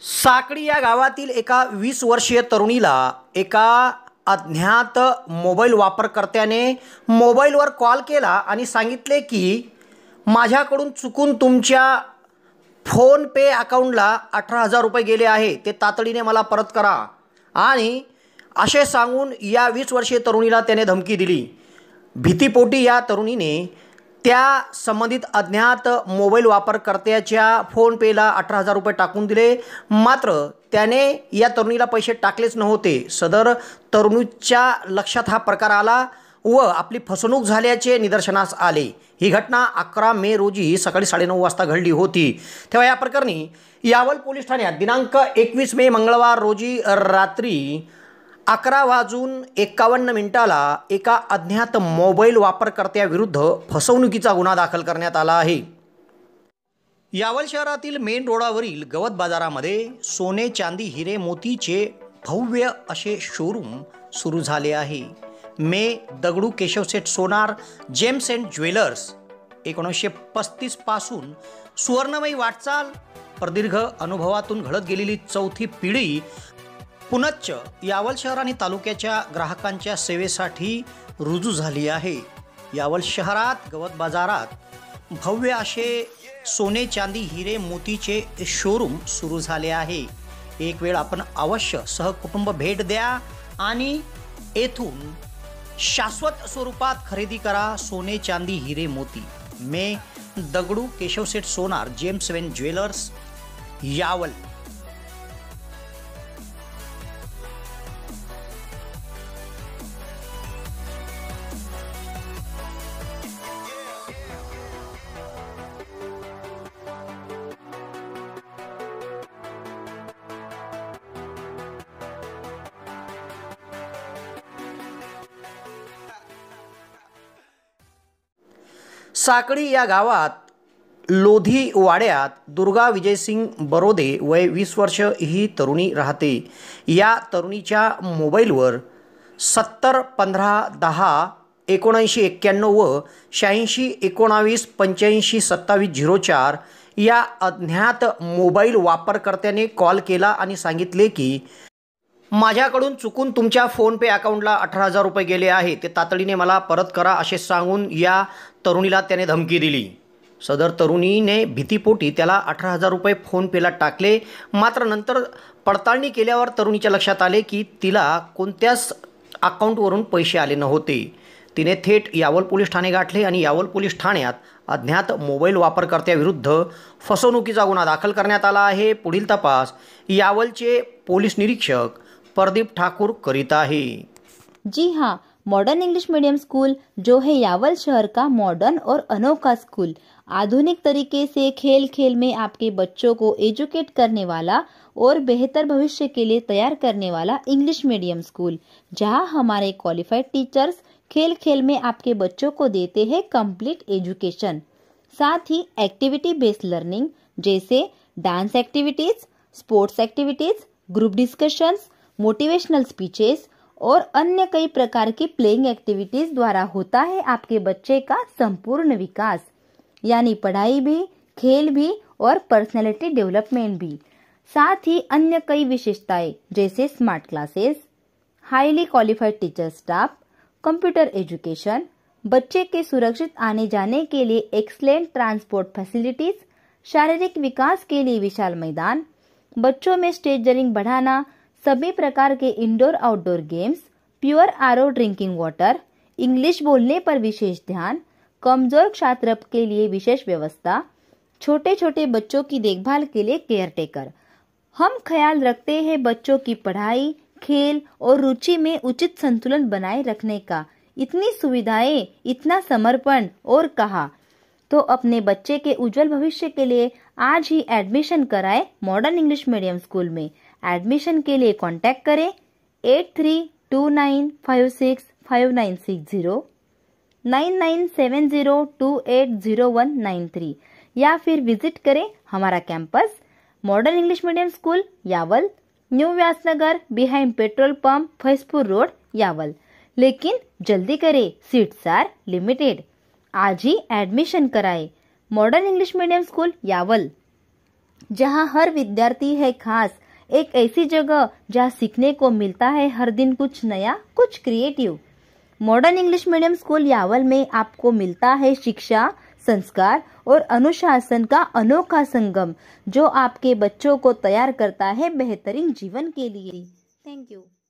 साकडी या गावातील एका 20 वर्षीय तरुणीला एका अज्ञात मोबाईल वापरकर्त्याने मोबाईलवर कॉल केला आणि सांगितले की माझ्याकडून चुकून तुमच्या फोनपे अकाउंटला 18,000 रुपये गेले आहे, ते तातडीने मला परत करा आणि असे सांगून या 20 वर्षीय तरुणीला त्याने धमकी दिली। भीतीपोटी या तरुणीने त्या संबंधित अज्ञात मोबाईल वापरकर्त्याच्या फोनपेला 18,000 रुपये टाकून दिले। मात्र त्याने या तरुणीला पैसे टाकलेच नव्हते। सदर तरुणीच्या लक्षात हा प्रकार आला व आपली फसवणूक झाल्याचे निदर्शनास आले। ही घटना 11 मे रोजी सकाळी 9:30 वाजता घडली होती। तेव्हा या प्रकरणी यावल पोलीस ठाण्यात दिनांक 21 मे मंगळवार रोजी रात्री 11:51 एका अज्ञात मोबाईल वापरकर्त्याविरुद्ध फसवणुकीचा गुन्हा दाखल करण्यात आला आहे। यावल शहरातील मेन रोडावरील गवत बाजारामध्ये सोने चांदी हिरे मोतीचे भव्य असे शोरूम सुरू झाले आहे। Dagdu Keshavseth Sonar gems and jewellers 1935 पासून सुवर्णमयी वाटचाल, प्रदीर्घ अनुभवातून घडत गेलेली चौथी पिढी पुनच्च यावल शहर आणि तालुक्याच्या ग्राहकांच्या सेवेसाठी रुजू झाली आहे। यावल शहरात गवत बाजारात भव्य असे सोने चांदी हिरे मोतीचे शोरूम सुरू झाले आहे। एक वेळ आपण अवश्य सहकुटुंब भेट द्या आणि येथून शाश्वत स्वरूपात खरेदी करा सोने चांदी हिरे मोती। Dagdu Keshavseth Sonar gems and jewellers Yawal. Sakadi या गावात लोधी वाड्यात दुर्गा विजयसिंग बरोदे वय 20 वर्ष ही तरुणी राहते। या तरुणीच्या मोबाईलवर 70 15 10 79 व 86 19 85 27 04 या अज्ञात मोबाईल वापरकर्त्याने कॉल केला आणि सांगितले की माझ्याकडून चुकून तुमच्या फोनपे अकाउंटला 18,000 रुपये गेले आहे, ते तातडीने मला परत करा असे सांगून या तरुणीला त्याने धमकी दिली। सदर तरुणीने भीतीपोटी त्याला 18,000 रुपये फोनपेला टाकले। मात्र नंतर पडताळणी केल्यावर तरुणीच्या लक्षात आले की तिला कोणत्याच अकाउंटवरून पैसे आले नव्हते। तिने थेट यावल पोलीस ठाणे गाठले आणि यावल पोलीस ठाण्यात अज्ञात मोबाईल वापरकर्त्याविरुद्ध फसवणुकीचा गुन्हा दाखल करण्यात आला आहे। पुढील तपास यावलचे पोलीस निरीक्षक प्रदीप ठाकुर करीत आहे। जी हाँ, मॉडर्न इंग्लिश मीडियम स्कूल जो है यावल शहर का मॉडर्न और अनोखा स्कूल, आधुनिक तरीके से खेल खेल में आपके बच्चों को एजुकेट करने वाला और बेहतर भविष्य के लिए तैयार करने वाला इंग्लिश मीडियम स्कूल, जहां हमारे क्वालिफाइड टीचर्स खेल खेल में आपके बच्चों को देते हैं कंप्लीट एजुकेशन। साथ ही एक्टिविटी बेस्ड लर्निंग जैसे dance activities, sports activities, group discussions, motivational speeches और अन्य कई प्रकार की प्लेइंग एक्टिविटीज द्वारा होता है आपके बच्चे का संपूर्ण विकास, यानी पढ़ाई भी, खेल भी और पर्सनैलिटी डेवलपमेंट भी। साथ ही अन्य कई विशेषताएं जैसे smart classes, highly qualified teacher staff, computer education, बच्चे के सुरक्षित आने जाने के लिए एक्सलेंट ट्रांसपोर्ट फैसिलिटीज, शारीरिक विकास के लिए विशाल मैदान, बच्चों में स्टेज डरिंग बढ़ाना, सभी प्रकार के indoor outdoor games, pure RO drinking water, English बोलने पर विशेष ध्यान, कमजोर छात्र के लिए विशेष व्यवस्था, छोटे छोटे बच्चों की देखभाल के लिए केयर टेकर। हम ख्याल रखते हैं बच्चों की पढ़ाई, खेल और रुचि में उचित संतुलन बनाए रखने का। इतनी सुविधाएं, इतना समर्पण और कहा तो अपने बच्चे के उज्जवल भविष्य के लिए आज ही एडमिशन कराएं मॉडर्न इंग्लिश मीडियम स्कूल में। एडमिशन के लिए कांटेक्ट करें 8329565960, 9970280193 या फिर विजिट करें हमारा campus modern English medium school Yawal, new Vyasnagar behind petrol pump, Faizpur road, Yawal. लेकिन जल्दी करें, सीट्स आर लिमिटेड। आज ही एडमिशन कराएं modern English medium school Yawal. जहां हर विद्यार्थी है खास, एक ऐसी जगह जहां सीखने को मिलता है हर दिन कुछ नया, कुछ creative. Modern English medium school Yawal में आपको मिलता है शिक्षा, संस्कार और अनुशासन का अनोखा संगम, जो आपके बच्चों को तैयार करता है बेहतरीन जीवन के लिए। Thank you.